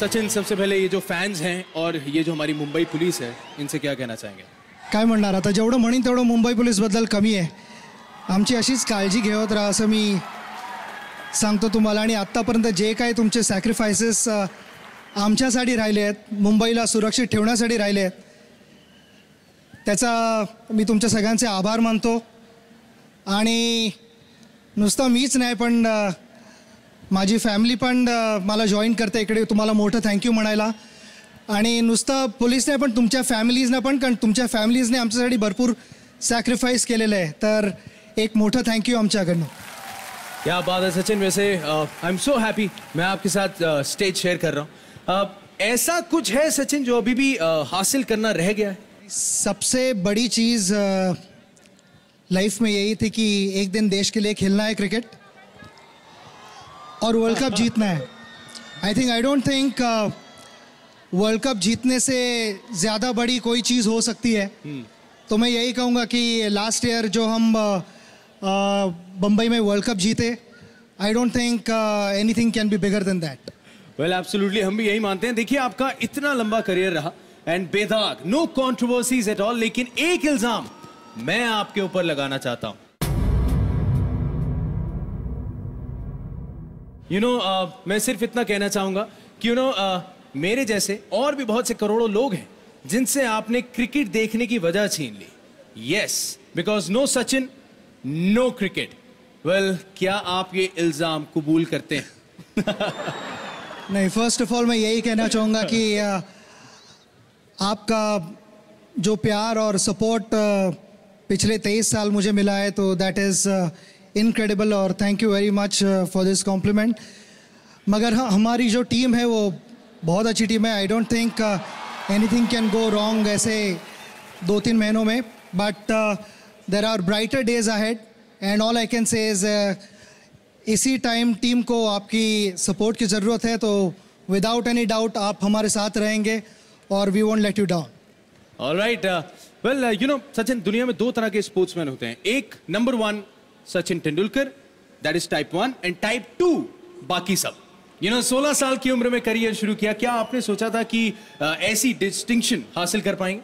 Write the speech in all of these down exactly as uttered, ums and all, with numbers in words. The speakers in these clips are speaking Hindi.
सचिन, सबसे पहले ये जो फैन्स हैं और ये जो हमारी मुंबई पुलिस है, इनसे क्या कहना चाहेंगे? काय म्हणणार आता, जेवढं म्हणीन तेवढं मुंबई पोलीसबद्दल कमी आहे. आमची अशीच काळजी घेत राहा असं मी सांगतो तुम्हाला. आणि आत्तापर्यंत जे काही तुमचे सॅक्रिफायसेस आमच्यासाठी राहिले आहेत, मुंबईला सुरक्षित ठेवण्यासाठी राहिले आहेत, त्याचा मी तुमच्या सगळ्यांचे आभार मानतो. आणि नुसतं मीच नाही पण माझी फॅमिली पण मला जॉईन करते इकडे, तुम्हाला मोठं थँक्यू म्हणायला. आणि नुसतं पोलीसने पण तुमच्या फॅमिलीजने पण, कारण तुमच्या फॅमिलीजने आमच्यासाठी भरपूर सॅक्रिफाईस केलेलं आहे, तर एक मोठं थँक्यू आमच्याकडनं. क्या बात है सचिन. वैसे आई एम सो हैप्पी मैं आपके साथ स्टेज शेयर कर रहा हूँ. uh, ऐसा कुछ है सचिन जो अभी भी uh, हासिल करना रह गया है? सबसे बड़ी चीज़ लाइफ में यही थी कि एक दिन देश के लिए खेलना है क्रिकेट और वर्ल्ड कप जीतना है. I think I don't think world cup जीतने से ज़्यादा बड़ी कोई चीज़ हो सकती है. hmm. तो मैं यही कहूँगा कि लास्ट ईयर जो हम बम्बई में वर्ल्ड कप जीते, I don't think anything can be bigger than that. Well absolutely, हम भी यही मानते हैं. देखिए, आपका इतना लंबा करियर रहा एंड बेदाग, नो कंट्रोवर्सीज एट ऑल, लेकिन एक इल्जाम मैं आपके ऊपर लगाना चाहता हूं. यू नो, मैं सिर्फ इतना कहना चाहूंगा कि यू नो uh, मेरे जैसे और भी बहुत से करोड़ों लोग हैं जिनसे आपने क्रिकेट देखने की वजह छीन ली. Yes, because no Sachin no cricket. Well, क्या आप ये इल्जाम कबूल करते हैं? नहीं, फर्स्ट ऑफ ऑल मैं यही कहना चाहूँगा कि uh, आपका जो प्यार और सपोर्ट uh, पिछले तेईस साल मुझे मिला है, तो दैट इज़ इनक्रेडिबल और thank you very much for this compliment. मगर हाँ, हमारी जो टीम है वो बहुत अच्छी टीम है. I don't think anything can go wrong ऐसे दो तीन महीनों में, but there are brighter days ahead and all I can say is इसी टाइम टीम को आपकी सपोर्ट की ज़रूरत है. तो विदाउट एनी डाउट आप हमारे साथ रहेंगे और we won't let you down. Alright. Well, you know Sachin, दुनिया में दो तरह के स्पोर्ट्समैन होते हैं. एक number one Sachin Tendulkar, that is type one, and type two बाकी सब. यू नो, सोलह साल की उम्र में करियर शुरू किया. क्या आपने सोचा था कि uh, ऐसी डिस्टिंक्शन हासिल कर पाएंगे?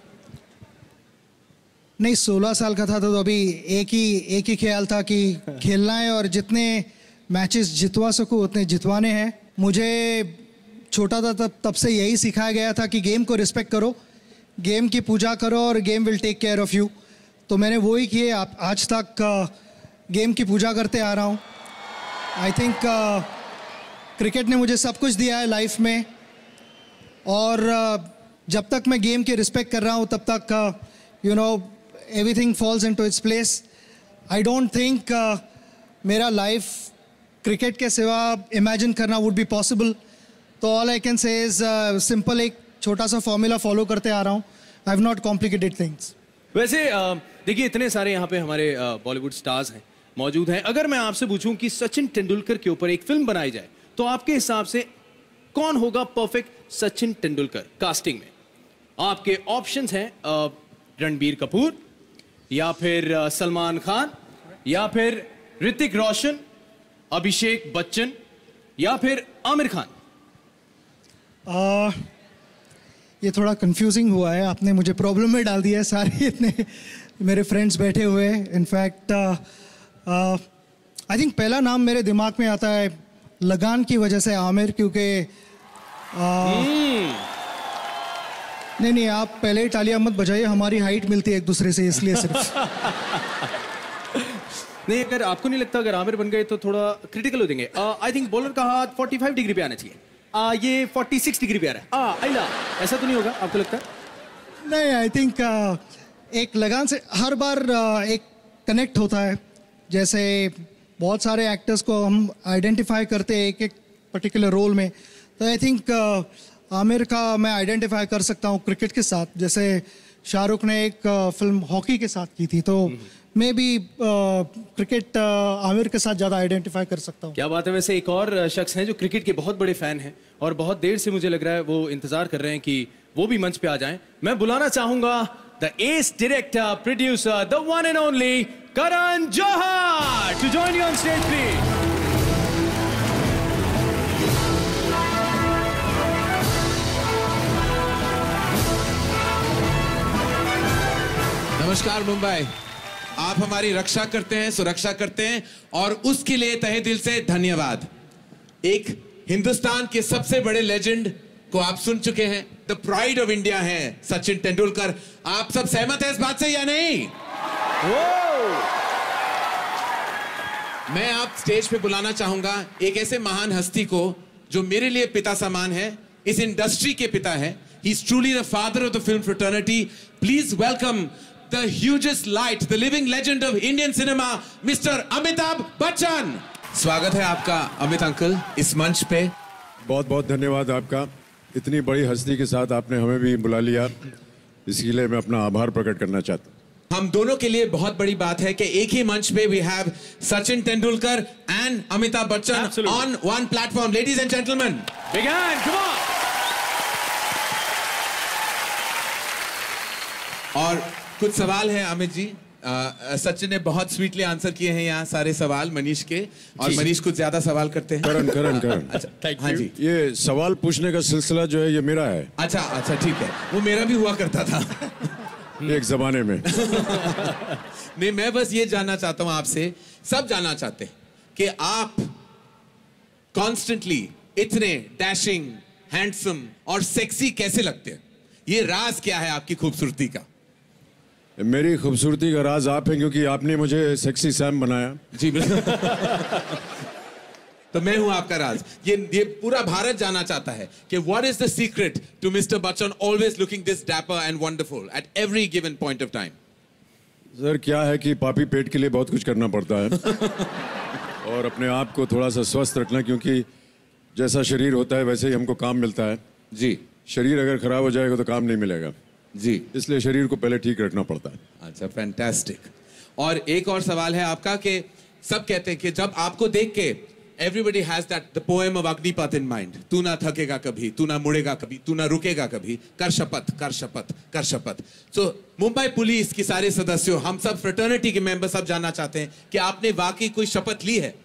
नहीं, सोलह साल का था तो अभी एक ही एक ही ख्याल था कि खेलना है और जितने मैचेस जितवा सकूं उतने जितवाने हैं. मुझे छोटा था तब तब से यही सिखाया गया था कि गेम को रिस्पेक्ट करो, गेम की पूजा करो और game will take care of you. तो मैंने वो ही किए. आज तक गेम की पूजा करते आ रहा हूँ. आई थिंक क्रिकेट ने मुझे सब कुछ दिया है लाइफ में, और uh, जब तक मैं गेम की रिस्पेक्ट कर रहा हूँ तब तक you know everything falls into its place. I don't think मेरा लाइफ क्रिकेट के सिवा इमेजिन करना वुड बी पॉसिबल. तो all I can say is simple, एक छोटा सा फॉर्मूला फॉलो करते आ रहा हूँ. I have not complicated things. वैसे देखिए, इतने सारे यहाँ पे हमारे बॉलीवुड स्टार्स हैं, मौजूद हैं. अगर मैं आपसे पूछूं कि सचिन तेंदुलकर के ऊपर एक फिल्म बनाई जाए, तो आपके हिसाब से कौन होगा परफेक्ट सचिन तेंदुलकर कास्टिंग में? आपके ऑप्शंस हैं रणबीर कपूर, या फिर सलमान खान, या फिर ऋतिक रोशन, अभिषेक बच्चन, या फिर आमिर खान. uh... ये थोड़ा कंफ्यूजिंग हुआ है, आपने मुझे प्रॉब्लम में डाल दिया है. सारे इतने मेरे फ्रेंड्स बैठे हुए हैं. इनफैक्ट आई थिंक पहला नाम मेरे दिमाग में आता है लगान की वजह से आमिर, क्योंकि uh, hmm. नहीं नहीं आप पहले टालियां मत बजाइए, हमारी हाइट मिलती है एक दूसरे से, इसलिए सिर्फ. नहीं, अगर आपको नहीं लगता अगर आमिर बन गए तो थोड़ा क्रिटिकल हो जाएंगे? आई थिंक बॉलर का हाथ पैंतालीस डिग्री पे आना चाहिए. आ, ये छियालीस डिग्री पे आ रहा है. आ, आइला, ऐसा तो नहीं होगा आपको लगता है? नहीं, आई थिंक एक लगान से हर बार uh, एक कनेक्ट होता है. जैसे बहुत सारे एक्टर्स को हम आइडेंटिफाई करते हैं एक एक पर्टिकुलर रोल में, तो आई थिंक uh, आमिर का मैं आइडेंटिफाई कर सकता हूँ क्रिकेट के साथ. जैसे शाहरुख ने एक uh, फिल्म हॉकी के साथ की थी, तो मैं भी क्रिकेट आमिर के साथ ज़्यादा आइडेंटिफाई कर सकता हूँ. क्या बात है. वैसे एक और शख्स हैं जो क्रिकेट के बहुत बड़े फैन हैं और बहुत देर से मुझे लग रहा है वो इंतजार कर रहे हैं कि वो भी मंच पे आ जाएं. मैं बुलाना चाहूंगा the ace director producer the one and only Karan Johar to join you on stage please. नमस्कार मुंबई। आप हमारी रक्षा करते हैं, सुरक्षा करते हैं और उसके लिए तहे दिल से धन्यवाद। एक हिंदुस्तान के सबसे बड़े लेजेंड को आप सुन चुके हैं, द प्राइड ऑफ इंडिया है सचिन तेंदुलकर। आप सब सहमत हैं इस बात से या नहीं? मैं आप स्टेज पे बुलाना चाहूंगा एक ऐसे महान हस्ती को जो मेरे लिए पिता समान है, इस इंडस्ट्री के पिता है। He is truly the father of the film fraternity. Please welcome the hugest light, the living legend of Indian cinema, Mister Amitabh Bachchan. स्वागत है आपका अमित अंकल इस मंच पे। बहुत बहुत धन्यवाद आपका। इतनी बड़ी हस्ती के साथ आपने हमें भी बुला लिया, इसके लिए मैं अपना आभार प्रकट करना चाहता हूँ। हम दोनों के लिए बहुत बड़ी बात है कि एक ही मंच पे we have Sachin Tendulkar and Amitabh Bachchan Absolutely. on one platform. Ladies and gentlemen, big hand, come on. और कुछ सवाल है अमित जी। आ, सचिन ने बहुत स्वीटली आंसर किए हैं यहाँ सारे सवाल मनीष के, और मनीष कुछ ज्यादा सवाल करते हैं। करण करण करण अच्छा, हाँ जी, ये सवाल पूछने का सिलसिला जो है ये मेरा है। अच्छा अच्छा ठीक है, वो मेरा भी हुआ करता था एक जमाने में। नहीं, मैं बस ये जानना चाहता हूं आपसे, सब जानना चाहते हैं कि आप कॉन्स्टेंटली इतने डैशिंग, हैंडसम और सेक्सी कैसे लगते हैं? ये राज क्या है आपकी खूबसूरती का? मेरी खूबसूरती का राज आप हैं, क्योंकि आपने मुझे सेक्सी सैम बनाया। जी बिल्कुल। तो मैं हूं आपका राज। ये ये पूरा भारत जानना चाहता है कि what is the secret to Mister Bachchan always looking this dapper and wonderful at every given point of time? Sir क्या है कि पापी पेट के लिए बहुत कुछ करना पड़ता है और अपने आप को थोड़ा सा स्वस्थ रखना, क्योंकि जैसा शरीर होता है वैसे ही हमको काम मिलता है। जी, शरीर अगर खराब हो जाएगा तो काम नहीं मिलेगा जी, इसलिए शरीर को पहले ठीक रखना पड़ता है। अच्छा, फैंटास्टिक। और एक और सवाल है आपका कि सब कहते हैं कि जब आपको देख के everybody has that the poem of Agnipath in mind. तू ना थकेगा कभी, तू ना मुड़ेगा कभी, तू ना रुकेगा कभी, कर शपथ कर शपथ कर शपथ। So मुंबई पुलिस की सारे सदस्यों, हम सब फ्रेटर्निटी के मेंबर सब जानना चाहते हैं कि आपने वाकई कोई शपथ ली है?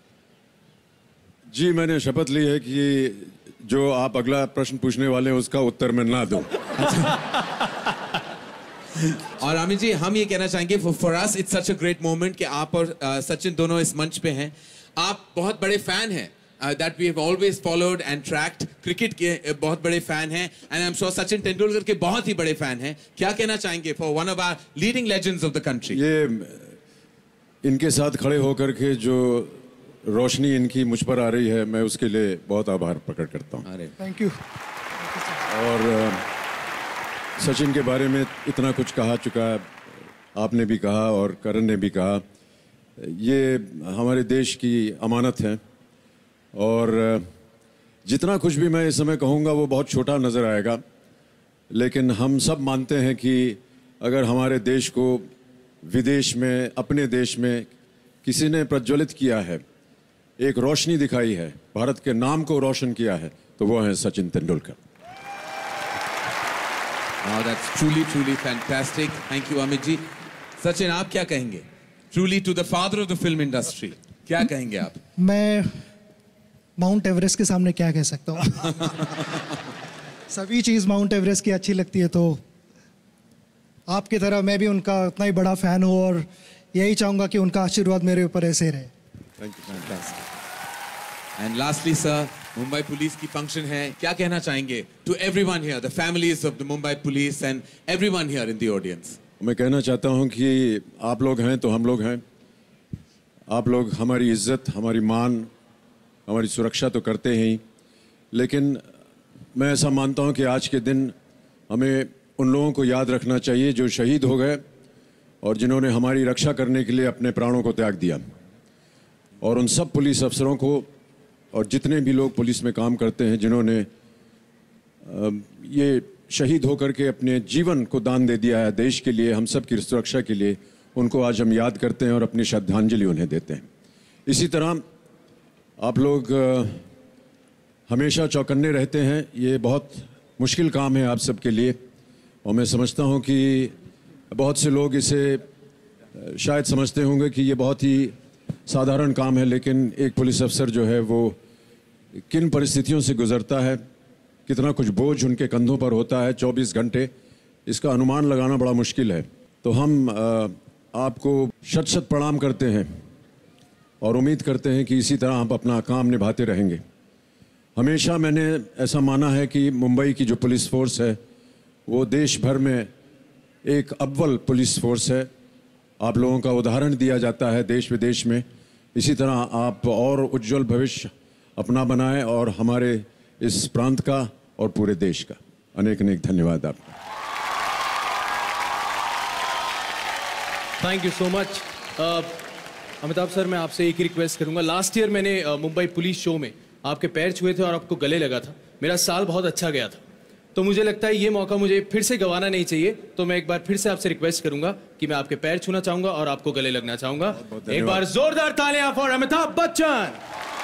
जी, मैंने शपथ ली है कि जो आप अगला प्रश्न पूछने वाले हैं उसका उत्तर मैं ना दूं। और अमित जी, हम ये कहना चाहेंगे for us it's such a great moment कि आप और uh, सचिन दोनों इस मंच पे हैं। आप बहुत बड़े फैन हैं, that we have always followed and tracked. Cricket के uh, बहुत बड़े फैन हैं, and I am sure Sachin Tendulkar के बहुत ही बड़े फैन हैं। क्या कहना चाहेंगे for one of our leading legends of the country? ये इनके साथ खड़े होकर के जो रोशनी इनकी मुझ पर आ रही है, मैं उसके लिए बहुत आभार प्रकट करता हूँ। अरे थैंक यू। और uh, सचिन के बारे में इतना कुछ कहा चुका है, आपने भी कहा और करण ने भी कहा। ये हमारे देश की अमानत है और जितना कुछ भी मैं इस समय कहूँगा वो बहुत छोटा नज़र आएगा, लेकिन हम सब मानते हैं कि अगर हमारे देश को विदेश में, अपने देश में किसी ने प्रज्वलित किया है, एक रोशनी दिखाई है, भारत के नाम को रोशन किया है, तो वो है Sachin Tendulkar. Oh, that's truly, truly fantastic. Thank you, Amit ji. Sachin, आप क्या कहेंगे? Truly to the father of the film industry. क्या कहेंगे आप? मैं माउंट एवरेस्ट के सामने क्या कह सकता हूँ? सभी चीज़ माउंट एवरेस्ट की अच्छी लगती है, तो आपकी तरह मैं भी उनका उतना ही बड़ा फैन हूँ और यही चाहूँगा कि उनका आशीर्वाद मेरे ऊपर ऐसे रहे। Thank you, fantastic. And lastly, sir, Mumbai police की फंक्शन है, क्या कहना चाहेंगे to everyone here, the families of the Mumbai police and everyone here in the audience? मैं कहना चाहता हूं कि आप लोग हैं तो हम लोग हैं। आप लोग हमारी इज्जत, हमारी मान, हमारी सुरक्षा तो करते हैं ही, लेकिन मैं ऐसा मानता हूं कि आज के दिन हमें उन लोगों को याद रखना चाहिए जो शहीद हो गए और जिन्होंने हमारी रक्षा करने के लिए अपने प्राणों को त्याग दिया। और उन सब पुलिस अफसरों को और जितने भी लोग पुलिस में काम करते हैं जिन्होंने ये शहीद होकर के अपने जीवन को दान दे दिया है देश के लिए, हम सब की सुरक्षा के लिए, उनको आज हम याद करते हैं और अपनी श्रद्धांजलि उन्हें देते हैं। इसी तरह आप लोग हमेशा चौकन्ने रहते हैं, ये बहुत मुश्किल काम है आप सब के लिए, और मैं समझता हूँ कि बहुत से लोग इसे शायद समझते होंगे कि ये बहुत ही साधारण काम है, लेकिन एक पुलिस अफसर जो है वो किन परिस्थितियों से गुजरता है, कितना कुछ बोझ उनके कंधों पर होता है चौबीस घंटे, इसका अनुमान लगाना बड़ा मुश्किल है। तो हम आ, आपको शत शत प्रणाम करते हैं और उम्मीद करते हैं कि इसी तरह आप अपना काम निभाते रहेंगे। हमेशा मैंने ऐसा माना है कि मुंबई की जो पुलिस फोर्स है वो देश भर में एक अव्वल पुलिस फोर्स है। आप लोगों का उदाहरण दिया जाता है देश विदेश में। इसी तरह आप और उज्जवल भविष्य अपना बनाएं और हमारे इस प्रांत का और पूरे देश का अनेक अनेक धन्यवाद आपका। Thank you so much. Amitabh sir, मैं आपसे एक ही रिक्वेस्ट करूंगा। लास्ट ईयर मैंने uh, मुंबई पुलिस शो में आपके पैर छुए थे और आपको गले लगा था। मेरा साल बहुत अच्छा गया था, तो मुझे लगता है ये मौका मुझे फिर से गंवाना नहीं चाहिए। तो मैं एक बार फिर से आपसे रिक्वेस्ट करूंगा कि मैं आपके पैर छूना चाहूंगा और आपको गले लगना चाहूंगा। एक बार जोरदार तालियां फॉर अमिताभ बच्चन।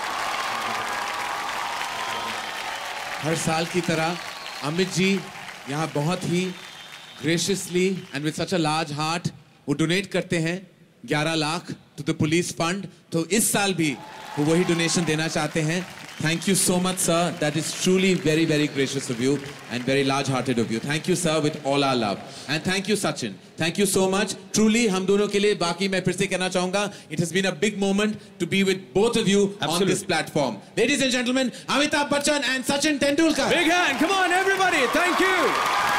हर साल की तरह अमित जी यहाँ बहुत ही graciously and with such a large heart वो डोनेट करते हैं ग्यारह lakh to the police fund. तो इस साल भी वो वही डोनेशन देना चाहते हैं। Thank you so much, sir. That is truly very, very gracious of you and very large-hearted of you. Thank you, sir, with all our love. And thank you, Sachin. Thank you so much. Truly, हम दोनों के लिए बाकी मैं फिर से कहना चाहूँगा, it has been a big moment to be with both of you Absolutely. on this platform. Ladies and gentlemen, Amitabh Bachchan and Sachin Tendulkar. Big hand, come on, everybody. Thank you.